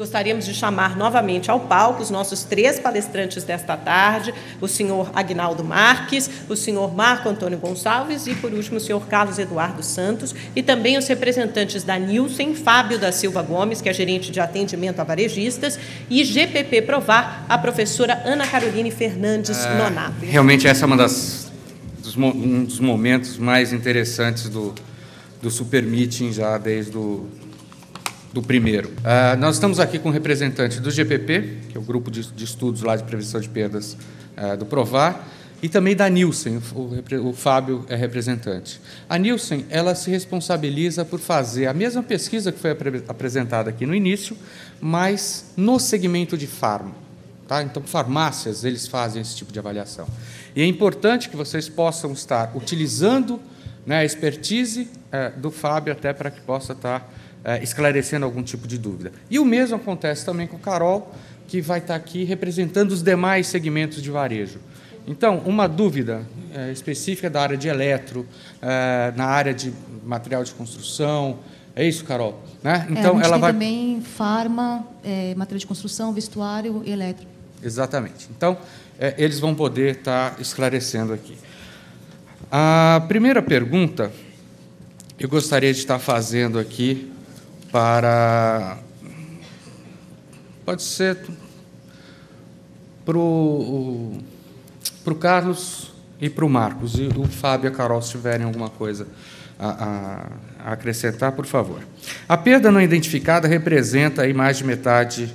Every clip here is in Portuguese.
gostaríamos de chamar novamente ao palco os nossos 3 palestrantes desta tarde, o senhor Aguinaldo Marques, o senhor Marco Antônio Gonçalves e, por último, o senhor Carlos Eduardo Santos, e também os representantes da Nielsen, Fábio da Silva Gomes, que é gerente de atendimento a varejistas, e GPP Provar, a professora Ana Caroline Fernandes Nonato. Realmente essa é um dos momentos mais interessantes do Super Meeting, já desde do primeiro. Nós estamos aqui com o representante do GPP, que é o Grupo de Estudos lá de Prevenção de Perdas do Provar, e também da Nielsen, o Fábio é representante. A Nielsen, ela se responsabiliza por fazer a mesma pesquisa que foi apresentada aqui no início, mas no segmento de farma. Tá? Então, farmácias, eles fazem esse tipo de avaliação. E é importante que vocês possam estar utilizando, né, a expertise do Fábio até para que possa estar esclarecendo algum tipo de dúvida. E o mesmo acontece também com a Carol, que vai estar aqui representando os demais segmentos de varejo. Então, uma dúvida específica da área de eletro, na área de material de construção, é isso, Carol? Né? Então, a gente ela tem vai... também farma, material de construção, vestuário e eletro. Exatamente. Então, eles vão poder estar esclarecendo aqui. A primeira pergunta eu gostaria de estar fazendo aqui para... Pode ser para o Carlos e para o Marcos, e o Fábio e a Carol, se tiverem alguma coisa a acrescentar, por favor. A perda não identificada representa aí mais de metade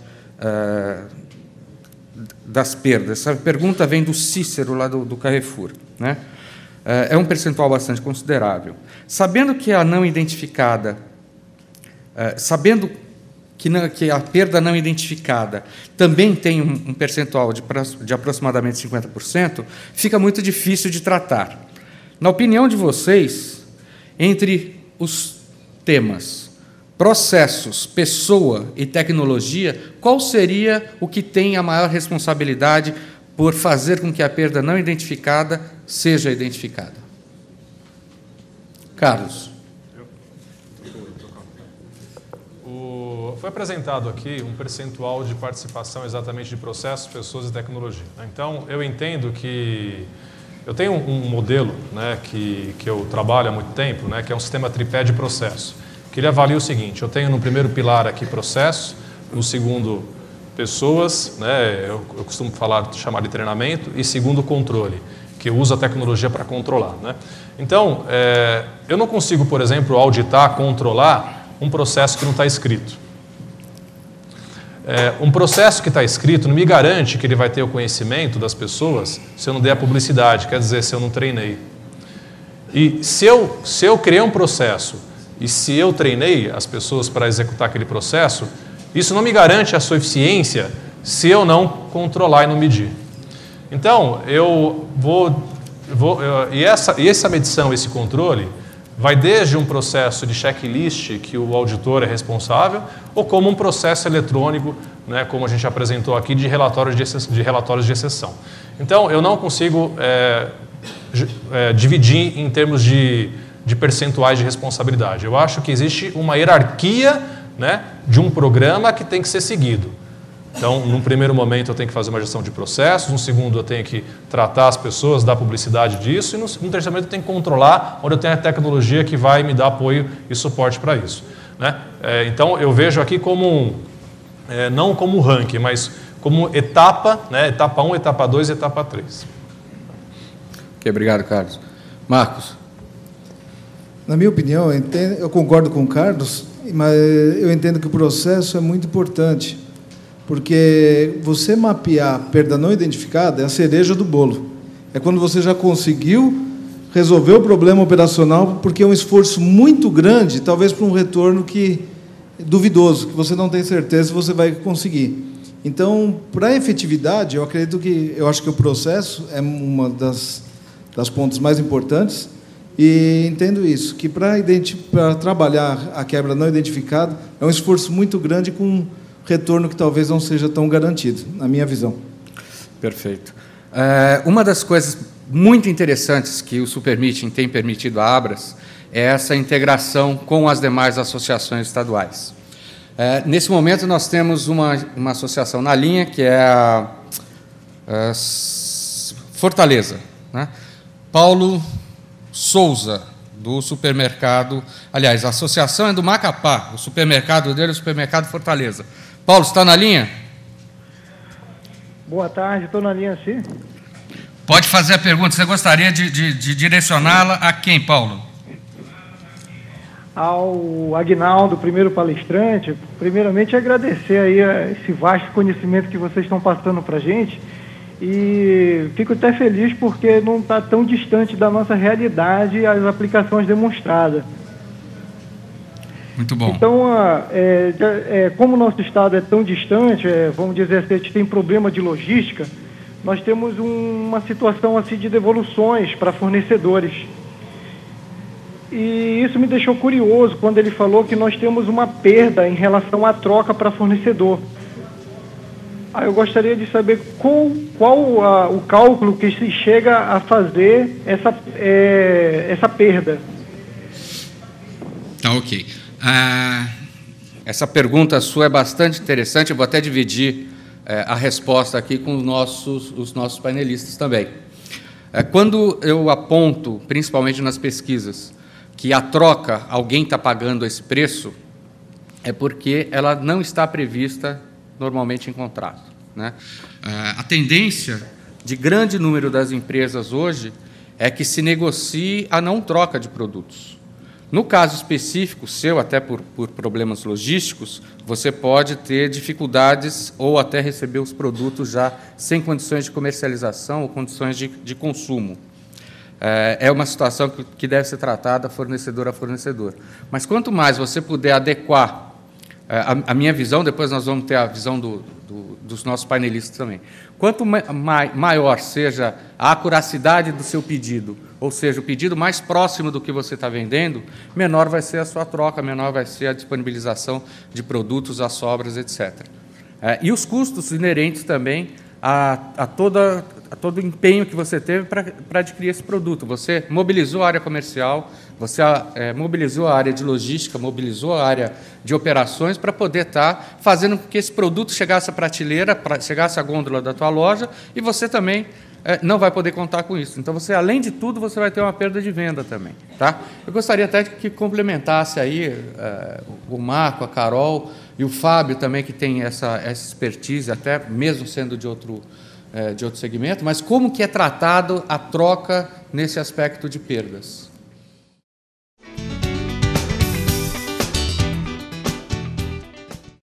das perdas. Essa pergunta vem do Cícero, lá do Carrefour, né? É um percentual bastante considerável. Sabendo que a não identificada, sabendo que a perda não identificada também tem um percentual de aproximadamente 50%, fica muito difícil de tratar. Na opinião de vocês, entre os temas processos, pessoa e tecnologia, qual seria o que tem a maior responsabilidade por fazer com que a perda não identificada seja identificada? Carlos. Foi apresentado aqui um percentual de participação exatamente de processos, pessoas e tecnologia. Então, eu entendo que... Eu tenho um modelo, né, que eu trabalho há muito tempo, né, que é um sistema tripé de processo, que ele avalia o seguinte: eu tenho no primeiro pilar aqui processos, no segundo pessoas, né, eu costumo chamar de treinamento, e segundo controle, que eu uso a tecnologia para controlar, né? Então, eu não consigo, por exemplo, auditar, controlar um processo que não está escrito. Um processo que está escrito não me garante que ele vai ter o conhecimento das pessoas se eu não der a publicidade, quer dizer, se eu não treinei. E se eu criei um processo e se eu treinei as pessoas para executar aquele processo, isso não me garante a sua eficiência se eu não controlar e não medir. Então, e essa medição, esse controle, vai desde um processo de checklist que o auditor é responsável, ou como um processo eletrônico, né, como a gente apresentou aqui, de relatórios de exceção. Então, eu não consigo dividir em termos de percentuais de responsabilidade. Eu acho que existe uma hierarquia, né, de um programa que tem que ser seguido. Então, num primeiro momento, eu tenho que fazer uma gestão de processos, no segundo, eu tenho que tratar as pessoas, dar publicidade disso, e no terceiro momento, eu tenho que controlar, onde eu tenho a tecnologia que vai me dar apoio e suporte para isso, né? Então, eu vejo aqui como, não como ranking, mas como etapa, né? Etapa 1, etapa 2 e etapa 3. Ok, obrigado, Carlos. Marcos. Na minha opinião, eu concordo com o Carlos, mas eu entendo que o processo é muito importante. Porque você mapear a perda não identificada é a cereja do bolo. É quando você já conseguiu resolver o problema operacional, porque é um esforço muito grande, talvez para um retorno duvidoso, que você não tem certeza se você vai conseguir. Então, para a efetividade, eu acho que o processo é uma das pontos mais importantes, e entendo isso, que para trabalhar a quebra não identificada é um esforço muito grande com retorno que talvez não seja tão garantido, na minha visão. Perfeito. Uma das coisas muito interessantes que o Super Meeting tem permitido à Abras é essa integração com as demais associações estaduais. Nesse momento, nós temos uma associação na linha, que é a Fortaleza, né? Paulo Souza, do supermercado. Aliás, a associação é do Macapá, o supermercado dele é o supermercado Fortaleza. Paulo, está na linha? Boa tarde, estou na linha, sim. Pode fazer a pergunta. Você gostaria de direcioná-la a quem, Paulo? Ao Aguinaldo, primeiro palestrante. Primeiramente, agradecer aí esse vasto conhecimento que vocês estão passando para a gente. E fico até feliz porque não está tão distante da nossa realidade as aplicações demonstradas. Muito bom. Então, como o nosso estado é tão distante, vamos dizer assim, a gente tem problema de logística, nós temos uma situação assim de devoluções para fornecedores. E isso me deixou curioso quando ele falou que nós temos uma perda em relação à troca para fornecedor. Eu gostaria de saber qual o cálculo que se chega a fazer essa perda. Tá, ok. Essa pergunta sua é bastante interessante, eu vou até dividir a resposta aqui com os nossos painelistas também. Quando eu aponto, principalmente nas pesquisas, que a troca, alguém está pagando esse preço, é porque ela não está prevista normalmente em contrato, né? A tendência de grande número das empresas hoje é que se negocie a não troca de produtos. No caso específico seu, até por problemas logísticos, você pode ter dificuldades ou até receber os produtos já sem condições de comercialização ou condições de consumo. É uma situação que deve ser tratada fornecedor a fornecedor. Mas quanto mais você puder adequar a minha visão, depois nós vamos ter a visão dos nossos painelistas também. Quanto maior seja a acuracidade do seu pedido, ou seja, o pedido mais próximo do que você está vendendo, menor vai ser a sua troca, menor vai ser a disponibilização de produtos, as sobras, etc. E os custos inerentes também a todo o empenho que você teve para adquirir esse produto. Você mobilizou a área comercial, você mobilizou a área de logística, mobilizou a área de operações para poder estar fazendo com que esse produto chegasse à prateleira, chegasse à gôndola da tua loja, e você também não vai poder contar com isso. Então, você, além de tudo, você vai ter uma perda de venda também. Tá? Eu gostaria até que complementasse aí o Marco, a Carol e o Fábio também, que tem essa expertise, até mesmo sendo de outro segmento, mas como que é tratado a troca nesse aspecto de perdas?